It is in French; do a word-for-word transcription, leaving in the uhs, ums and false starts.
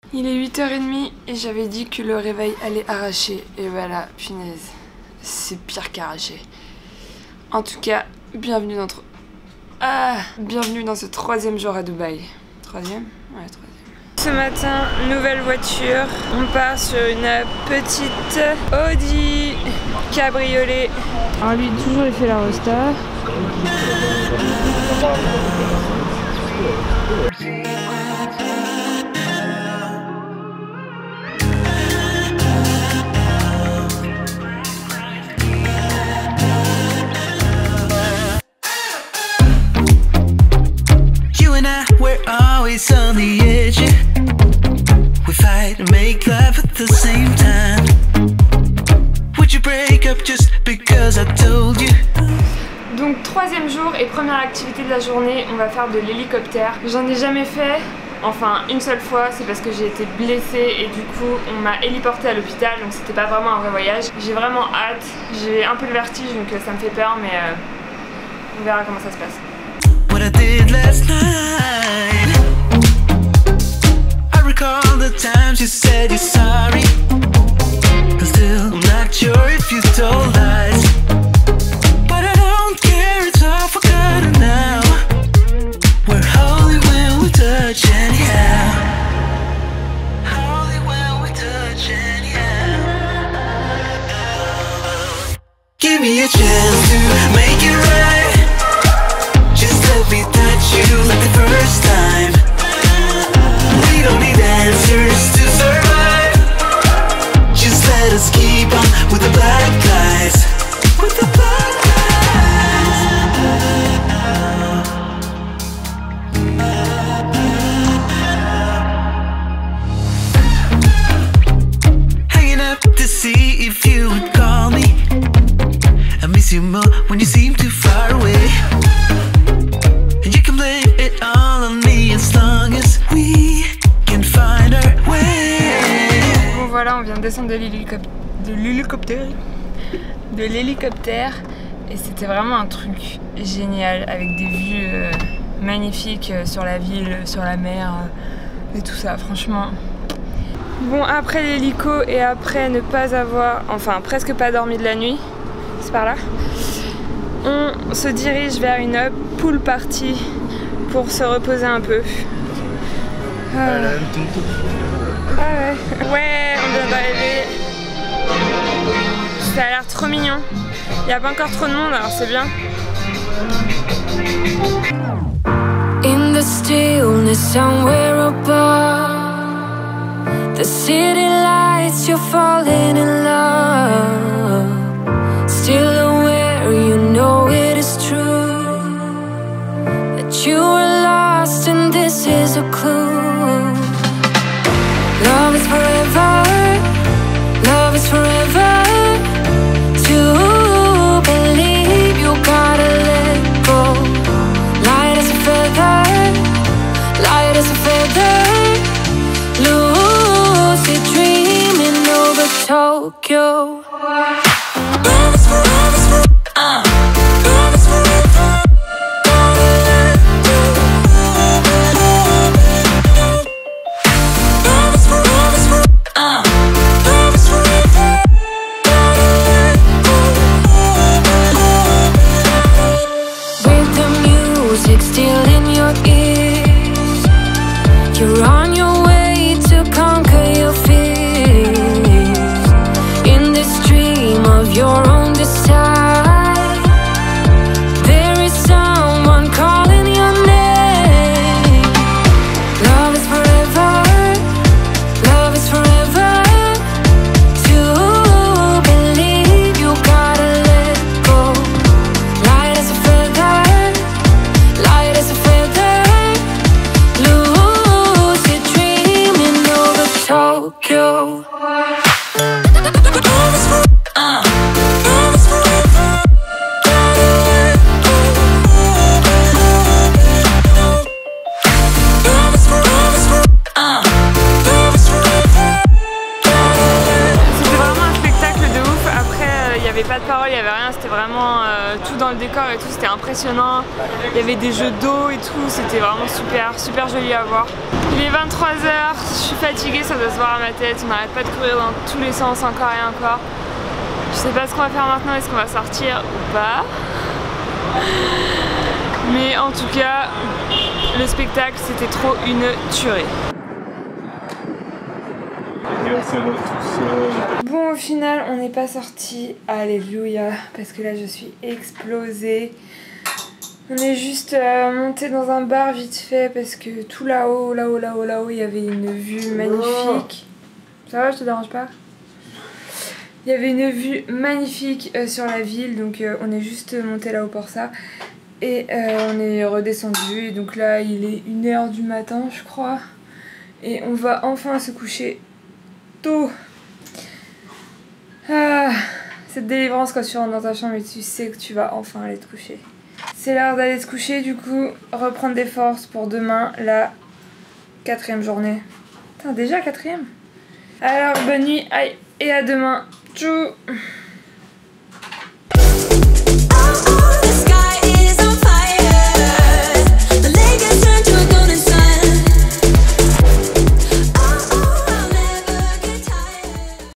Il est huit heures trente et j'avais dit que le réveil allait arracher. Et voilà, punaise, c'est pire qu'arracher. En tout cas, bienvenue dans... Ah, bienvenue dans ce troisième jour à Dubaï. Troisième? Ouais, troisième. Ce matin, nouvelle voiture. On part sur une petite Audi cabriolet. Alors lui, toujours il fait la Rosta. On the edge, we fight and make love at the same time. Would you break up just because I told you? Donc troisième jour et première activité de la journée, on va faire de l'hélicoptère. J'en ai jamais fait, enfin une seule fois, c'est parce que j'ai été blessée et du coup on m'a héliportée à l'hôpital, donc c'était pas vraiment un vrai voyage. J'ai vraiment hâte, j'ai un peu le vertige donc ça me fait peur, mais euh, on verra comment ça se passe. What I did last night, I recall the times you said you're sorry. I'm still not sure if you told lies, but I don't care, it's all forgotten now. We're holy when we touch anyhow. Holy when we touch anyhow. Give me a chance to make it right. Just let me touch you like the first time. We don't need answers to survive. Just let us keep on with the black guys. With the black guys. Hanging up to see if you would call me. I miss you more when you seem too far away. And you can blame it all on me as long as we can find our way. Bon voilà, on vient de descendre de l'hélicoptère. De l'hélicoptère. De l'hélicoptère. Et c'était vraiment un truc génial avec des vues euh, magnifiques euh, sur la ville, sur la mer euh, et tout ça, franchement. Bon, après l'hélico et après ne pas avoir, enfin presque pas dormi de la nuit, c'est par là, on se dirige vers une pool party pour se reposer un peu. Ah, ah ouais. Ouais, on vient d'arriver. Ça a l'air trop mignon. Il n'y a pas encore trop de monde, alors c'est bien. In the stillness somewhere above, the city lights, you're falling in love. Still aware, you know it is true, that you are lost and this is a clue. Love is forever, love is forever. To believe you gotta let go. Light as a feather, light as a feather. Lucid dreaming over Tokyo. Love is forever, uh. Love is forever. Gotta let go. Love is forever, uh. Love is forever. Gotta let go. With the music still in your ears, you're on your way to conquer your fears. In this dream of your own desire, there is someone calling your name. Love is forever, love is forever. To believe you gotta let go. Light as a feather, light as a feather. Lucid dreaming over Tokyo. C'était vraiment un spectacle de ouf. Après, il n'y avait pas de paroles, il n'y avait rien, c'était vraiment euh, tout dans le décor et tout, c'était impressionnant. Il y avait des jeux d'eau et tout, c'était vraiment super, super joli à voir. Il est vingt-trois heures, je suis fatiguée, ça doit se voir à ma tête, on n'arrête pas de courir dans tous les sens encore et encore. Je sais pas ce qu'on va faire maintenant, est-ce qu'on va sortir ou pas. Mais en tout cas, le spectacle c'était trop une tuerie. Bon, au final, on n'est pas sorti. Alléluia, parce que là, je suis explosée. On est juste euh, monté dans un bar vite fait parce que tout là-haut, là-haut, là-haut, là-haut, il y avait une vue magnifique. Ça va, je te dérange pas? Il y avait une vue magnifique euh, sur la ville, donc euh, on est juste monté là-haut pour ça. Et euh, on est redescendu, et donc là, il est une heure du matin, je crois. Et on va enfin se coucher tôt. Ah, cette délivrance quand tu rentres dans ta chambre et tu sais que tu vas enfin aller te coucher. C'est l'heure d'aller se coucher, du coup, reprendre des forces pour demain, la quatrième journée. Putain, déjà quatrième? Alors, bonne nuit, aïe, et à demain. Tchou.